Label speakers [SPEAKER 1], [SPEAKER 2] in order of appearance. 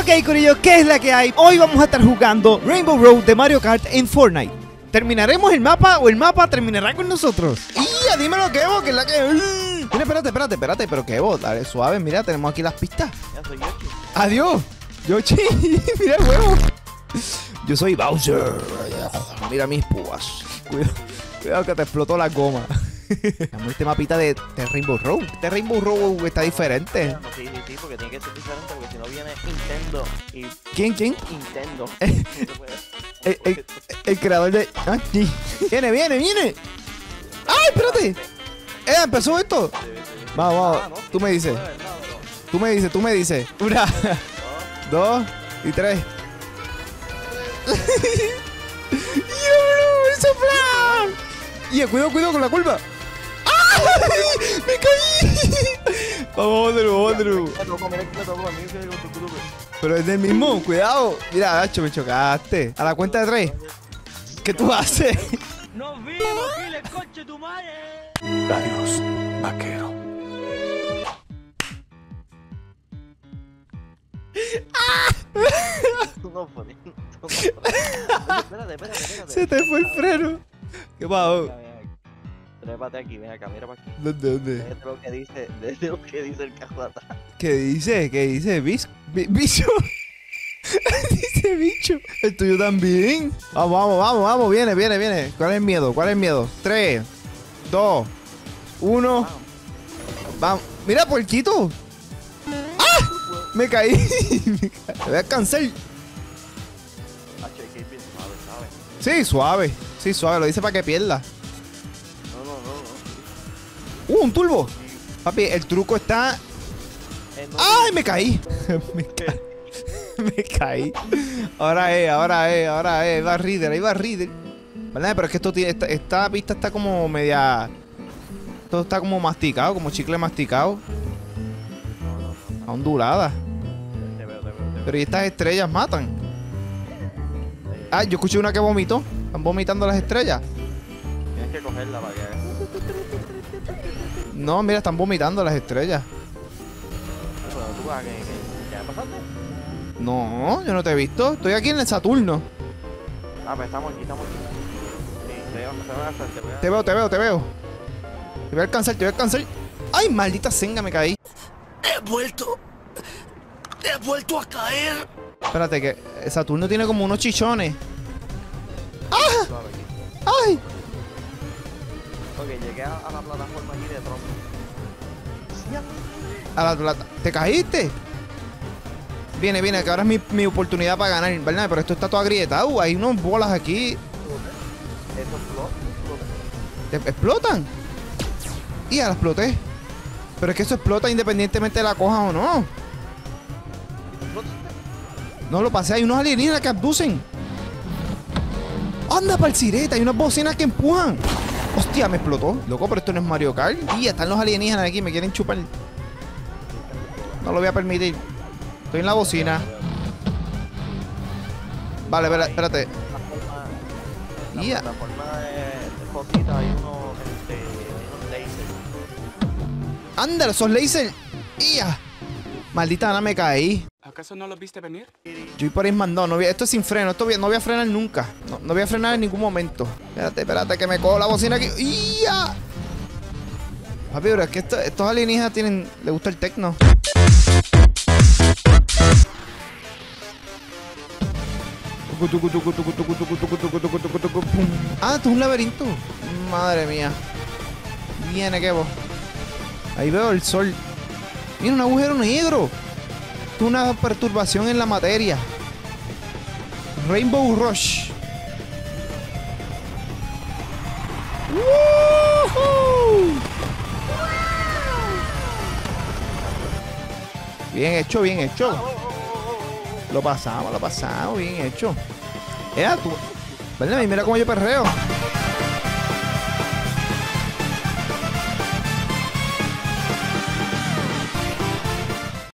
[SPEAKER 1] Ok, corillo, ¿qué es la que hay? Hoy vamos a estar jugando Rainbow Road de Mario Kart en Fortnite. ¿Terminaremos el mapa o el mapa terminará con nosotros? ¡Ya, dímelo, Kevo, que es la que... Mira, espérate, pero Kevo, dale suave, mira, tenemos aquí las pistas.
[SPEAKER 2] Ya soy Yoshi.
[SPEAKER 1] ¡Adiós! ¡Yoshi! ¡Mira el huevo! Yo soy Bowser. Mira mis púas. Cuidado que te explotó la goma. Este mapita de Rainbow Road. Este Rainbow Road está diferente.
[SPEAKER 2] Sí, porque tiene que ser diferente, porque si no viene Nintendo y...
[SPEAKER 1] ¿Quién?
[SPEAKER 2] Nintendo.
[SPEAKER 1] El creador de... Ah, sí. Viene. ¡Ay, espérate! Empezó esto. Vamos. Tú me dices. Tú me dices. 1, 2 y 3. ¡Y cuidado con la curva! ¡Ay! ¡Me caí! Vamos de nuevo. Pero es del mismo, cuidado. Mira, Nacho, me chocaste. A la cuenta de 3. ¿Qué tú haces?
[SPEAKER 2] ¡Nos vimos, Giles, coche tu madre!
[SPEAKER 3] Adiós, vaquero.
[SPEAKER 2] No, espérate.
[SPEAKER 1] Se te fue el freno. ¿Qué pasó?
[SPEAKER 2] Trépate aquí, ven acá, mira para aquí.
[SPEAKER 1] ¿Dónde?
[SPEAKER 2] Desde lo que dice el carro de atrás.
[SPEAKER 1] ¿Qué dice? ¿Bicho? Dice bicho. El tuyo también. Vamos. Viene. ¿Cuál es el miedo? 3, 2, 1. Vamos. Mira, puerquito. ¡Ah! Me caí. Te voy a cansar. Sí, suave. Lo dice para que pierda.
[SPEAKER 2] No.
[SPEAKER 1] Un turbo. Papi, el truco está... ¡Ay, me caí! Me caí. Ahora es. Ahí va Reader. ¿Verdad? Pero es que esto tiene... Esta pista está como media... Esto está como masticado, como chicle masticado. Ondulada.
[SPEAKER 2] Te veo.
[SPEAKER 1] Pero ¿y estas estrellas matan? Ah, yo escuché una que vomitó. Están vomitando las estrellas.
[SPEAKER 2] Tienes que cogerla para que...
[SPEAKER 1] No, mira, están vomitando las estrellas.
[SPEAKER 2] Bueno, tú vas, ¿qué me pasaste?
[SPEAKER 1] No, yo no te he visto. Estoy aquí en el Saturno.
[SPEAKER 2] Ah, pues estamos aquí. Sí, te veo al frente.
[SPEAKER 1] Te veo. Te voy a alcanzar. ¡Ay, maldita senga, me caí!
[SPEAKER 3] He vuelto a caer.
[SPEAKER 1] Espérate, que Saturno tiene como unos chichones. ¡Ah!
[SPEAKER 2] Suave aquí.
[SPEAKER 1] ¡Ay!
[SPEAKER 2] Ok, llegué a la plataforma aquí de Trump.
[SPEAKER 1] ¿Te caíste? Viene, que ahora es mi oportunidad para ganar, ¿verdad? Pero esto está todo agrietado. Hay unas bolas aquí.
[SPEAKER 2] Eso explota.
[SPEAKER 1] ¿Explotan? Y ya la exploté. Pero es que eso explota independientemente de la coja o no. No lo pasé, hay unos alienígenas que abducen. Anda, parcireta, hay unas bocinas que empujan. Hostia, me explotó. Loco, pero esto no es Mario Kart. Y están los alienígenas aquí, me quieren chupar. No lo voy a permitir. Estoy en la bocina. Vale, espérate.
[SPEAKER 2] La
[SPEAKER 1] Ya.
[SPEAKER 2] plataforma de cositas, hay unos lasers.
[SPEAKER 1] Anda, esos lasers. ¡Ya! Maldita Ana, me caí.
[SPEAKER 3] ¿Acaso no lo viste venir?
[SPEAKER 1] Yo voy por ahí mandado. Esto es sin freno. No voy a frenar nunca. No voy a frenar en ningún momento. Espérate, que me cojo la bocina aquí. ¡Ya! Papi, pero es que estos alienígenas les gusta el tecno. Ah, esto es un laberinto. Madre mía. Viene, Kevo. Ahí veo el sol. Mira, un agujero negro. Esto es una perturbación en la materia. Rainbow Rush. ¡Woohoo! Bien hecho. Lo pasamos, bien hecho. Tú. ¿Verdad? Mira cómo yo perreo.